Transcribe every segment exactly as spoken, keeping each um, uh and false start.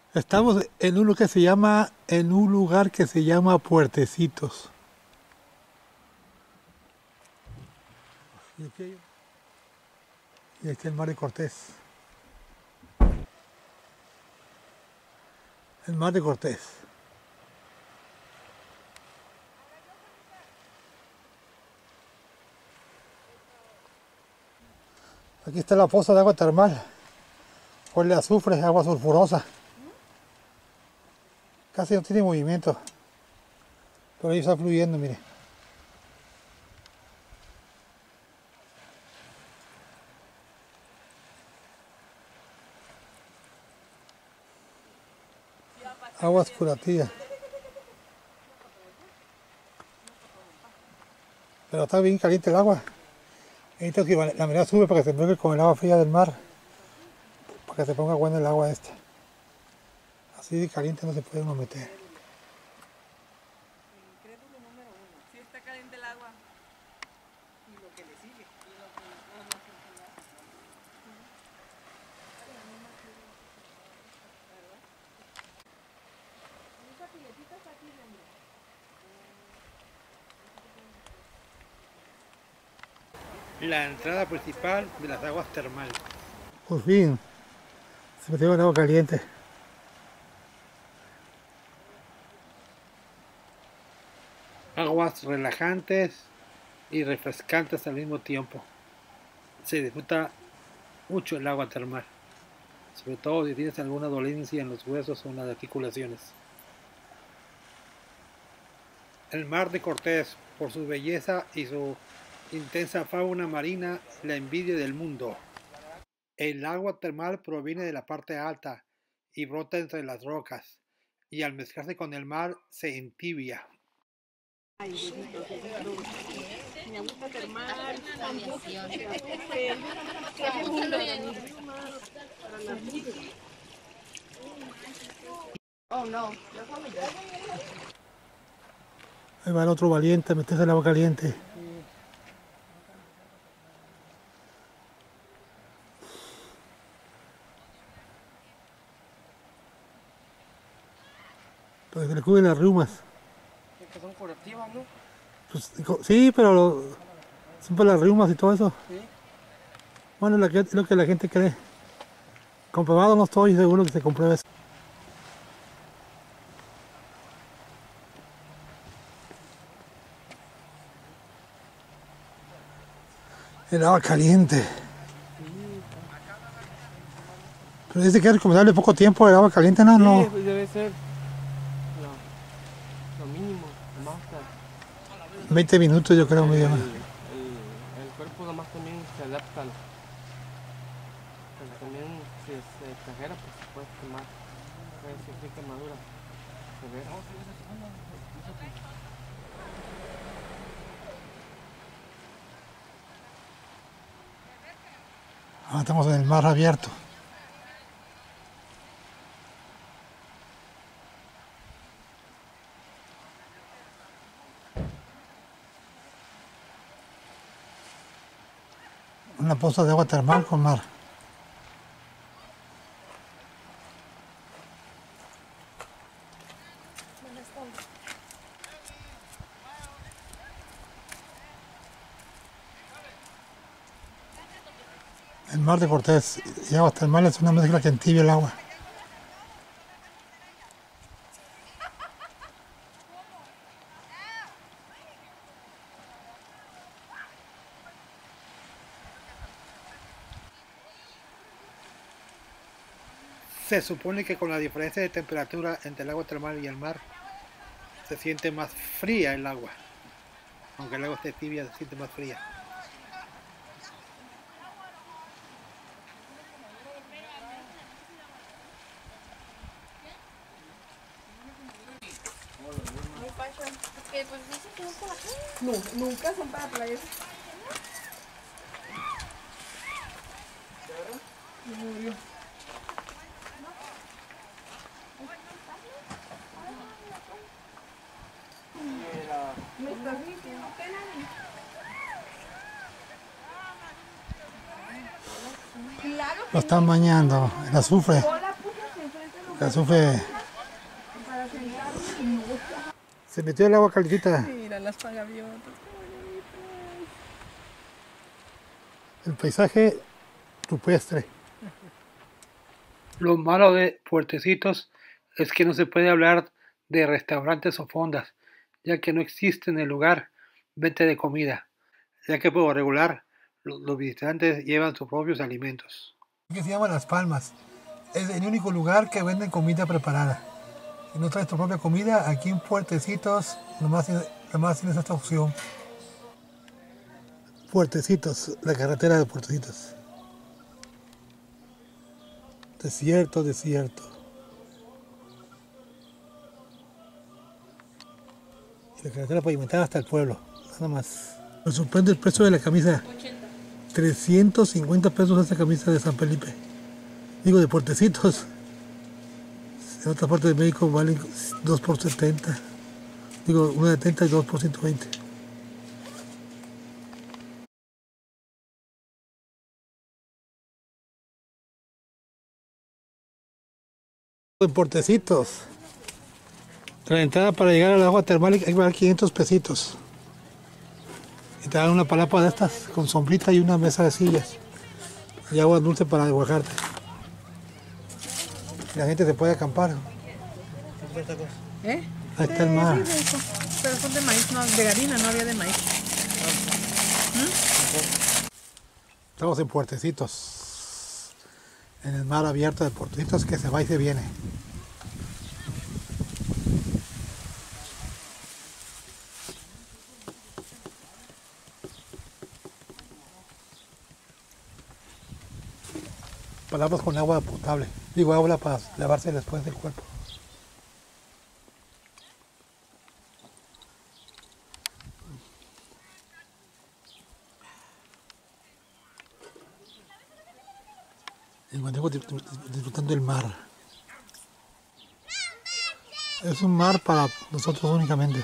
Estamos en uno que se llama, en un lugar que se llama Puertecitos. Y aquí, y aquí el mar de Cortés. El mar de Cortés. Aquí está la fosa de agua termal. Huele a azufre, agua sulfurosa. Casi no tiene movimiento. Pero ahí está fluyendo, mire. Aguas curativas. Pero está bien caliente el agua. Necesito que la marea sube para que se mezcle con el agua fría del mar. Para que se ponga buena el agua esta. Así de caliente no se puede uno meter. Incrédulo número uno. Si está caliente el agua. Y lo que le sigue. Y lo que le sigue. Esa piletita está aquí dentro. La entrada principal de las aguas termales. Por fin, se metió el agua caliente. Aguas relajantes y refrescantes al mismo tiempo. Se disfruta mucho el agua termal, sobre todo si tienes alguna dolencia en los huesos o en las articulaciones. El mar de Cortés, por su belleza y su intensa fauna marina, la envidia del mundo. El agua termal proviene de la parte alta y brota entre las rocas, y al mezclarse con el mar se entibia. Me gusta termal, oh no, Ahí va el otro valiente a meterse el agua caliente. Para que le cubren las riumas. Que son curativas, ¿no? Pues, sí, pero lo, son para las riumas y todo eso. Sí. Bueno, es lo que, lo que la gente cree. Comprobado no estoy seguro que se compruebe eso. El agua caliente. Pero dice que es recomendable poco tiempo el agua caliente, ¿no? Sí, No. pues debe ser lo, lo mínimo, más veinte minutos yo creo, el, medio el, más. el, el cuerpo nomás también se adapta, pero también si se exagera pues se puede quemar, puede sufrir quemadura severa. Ahora estamos en el mar abierto. Una poza de agua termal con mar. El mar de Cortés y aguas termales es una mezcla que entibia el agua. Se supone que con la diferencia de temperatura entre el agua termal y el mar, se siente más fría el agua. Aunque el agua esté tibia, se siente más fría. No, nunca son para playas. Me estás diciendo que nadie. Claro que Lo están bañando, el azufre. no la puse enfrente de los El azufre se metió el agua calientita. Mira las pagaviotas. El paisaje rupestre. Lo malo de Puertecitos es que no se puede hablar de restaurantes o fondas, ya que no existe en el lugar venta de comida, ya que por lo regular lo- los visitantes llevan sus propios alimentos. Que se llama Las Palmas. Es el único lugar que venden comida preparada. Si no traes tu propia comida, aquí en Puertecitos nomás, tienes- nomás tienes esta opción. Puertecitos, la carretera de Puertecitos. Desierto, desierto. Y la carretera pavimentada hasta el pueblo, nada más. Me sorprende el precio de la camisa. trescientos cincuenta pesos esta camisa de San Felipe. Digo, de Puertecitos. En otras partes de México valen dos por setenta. Digo, una de setenta y dos por ciento veinte. En Puertecitos. La entrada para llegar al agua termal hay que pagar quinientos pesitos. Y te dan una palapa de estas con sombrita y una mesa de sillas. Y agua dulce para desguajarte. Y la gente se puede acampar. ¿Eh? Ahí está el mar. Sí, de eso. Pero son de maíz, no, de harina, no había de maíz. Estamos en Puertecitos. En el mar abierto de Puertecitos que se va y se viene. Palabras con agua potable. Digo, agua para lavarse después del cuerpo. Y mantengo disfrutando del mar. Es un mar para nosotros únicamente.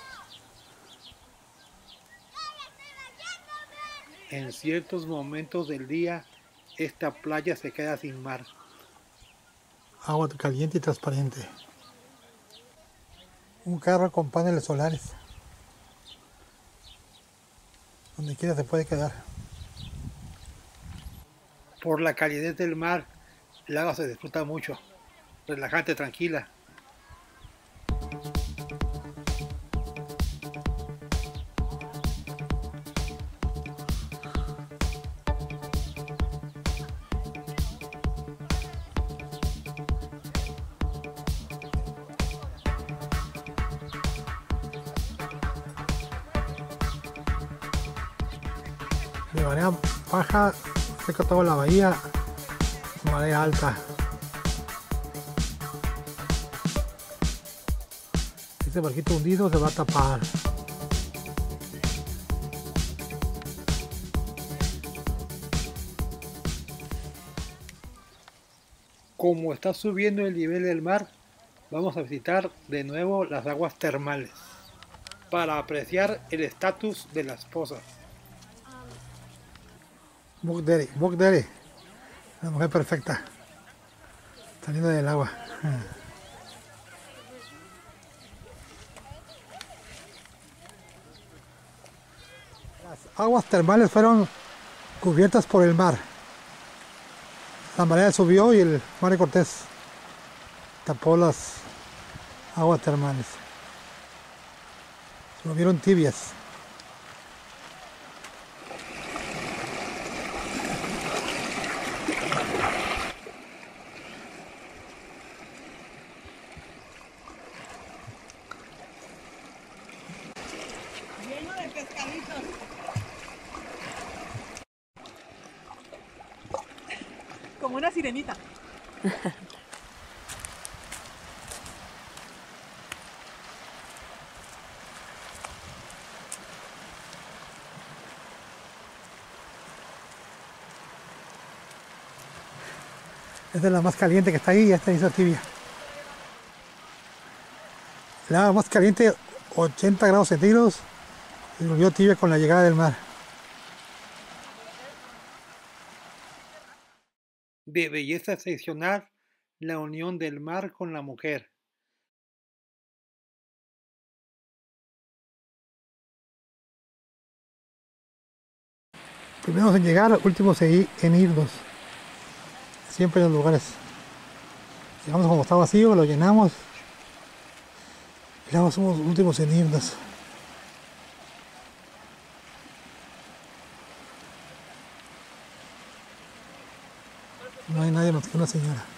En ciertos momentos del día, esta playa se queda sin mar. Agua caliente y transparente. Un carro con paneles solares. Donde quiera se puede quedar. Por la calidez del mar, el agua se disfruta mucho, relajante, tranquila. De marea baja, seca toda la bahía, marea alta. Este barquito hundido se va a tapar. Como está subiendo el nivel del mar, vamos a visitar de nuevo las aguas termales para apreciar el estatus de las pozas. Bogdere, Bogdere, la mujer perfecta, saliendo del agua. Las aguas termales fueron cubiertas por el mar. La marea subió y el mar de Cortés tapó las aguas termales. Se volvieron tibias. Lleno de pescaditos. Como una sirenita. Esta es la más caliente que está ahí y esta hizo tibia. La agua más caliente, ochenta grados centígrados, y volvió tibia con la llegada del mar. De belleza excepcional, la unión del mar con la mujer. Primeros en llegar, últimos en irnos. Siempre en los lugares. Llegamos como está vacío, lo llenamos. Y luego somos los últimos en irnos. No hay nadie más que una señora.